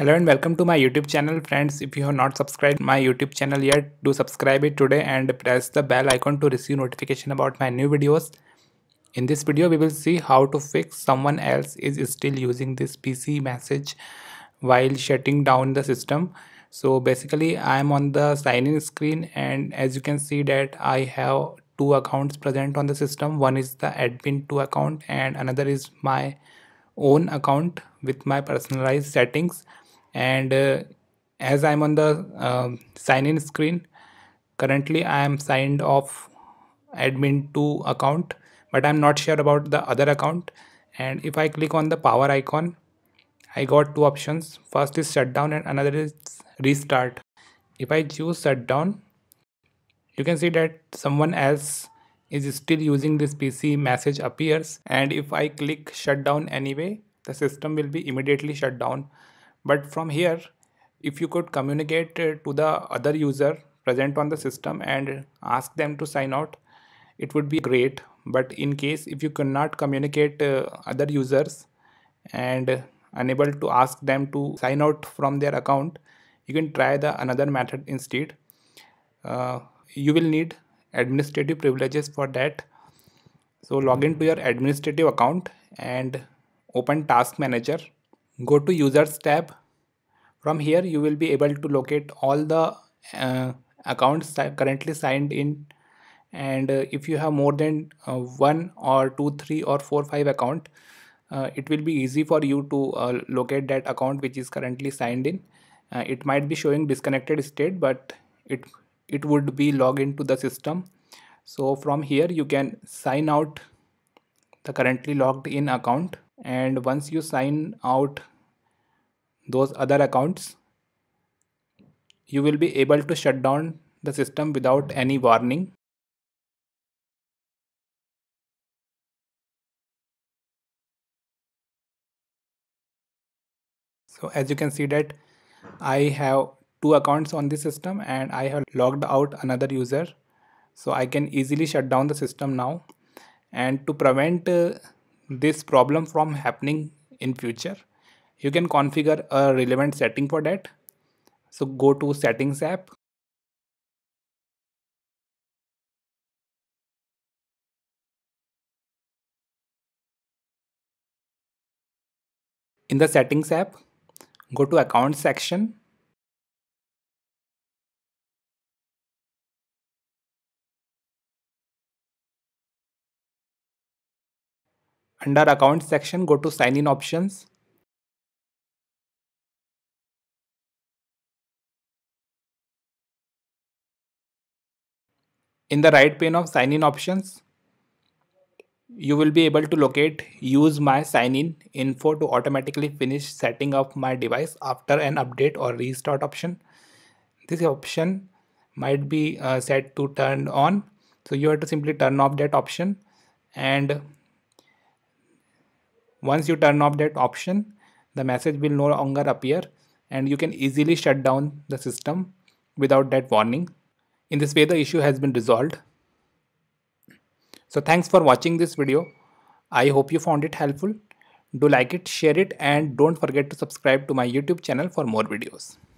Hello and welcome to my YouTube channel. Friends, if you have not subscribed my YouTube channel yet, do subscribe it today and press the bell icon to receive notification about my new videos. In this video, we will see how to fix someone else is still using this PC message while shutting down the system. So basically, I am on the sign in screen, and as you can see that I have two accounts present on the system. One is the admin2 account and another is my own account with my personalized settings. And as I'm on the sign in screen, currently I am signed off admin2 account, but I'm not sure about the other account. And if I click on the power icon, I got two options. First is shutdown and another is restart. If I choose shutdown, you can see that someone else is still using this PC message appears, and if I click shutdown anyway, the system will be immediately shut down. But from here, if you could communicate to the other user present on the system and ask them to sign out, it would be great. But in case if you cannot communicate other users and unable to ask them to sign out from their account, you can try the another method instead. uh, you will need administrative privileges for that. So log into your administrative account and open task manager. Go to users tab. From here you will be able to locate all the accounts currently signed in, and if you have more than one or two, three or four, five account, it will be easy for you to locate that account which is currently signed in. It might be showing disconnected state, but it would be logged into the system. So from here you can sign out the currently logged in account, and once you sign out those other accounts, you will be able to shut down the system without any warning. So as you can see that I have two accounts on this system and I have logged out another user, so I can easily shut down the system now. And to prevent this problem from happening in future, you can configure a relevant setting for that. So go to settings app. In the settings app, go to account section. Under account section, go to sign in options. In the right pane of sign in options, you will be able to locate use my sign in info to automatically finish setting up my device after an update or restart option. This option might be set to turn on, so you have to simply turn off that option, and once you turn off that option, the message will no longer appear and you can easily shut down the system without that warning. In this way, the issue has been resolved. So thanks for watching this video. I hope you found it helpful. Do like it, share it, and don't forget to subscribe to my YouTube channel for more videos.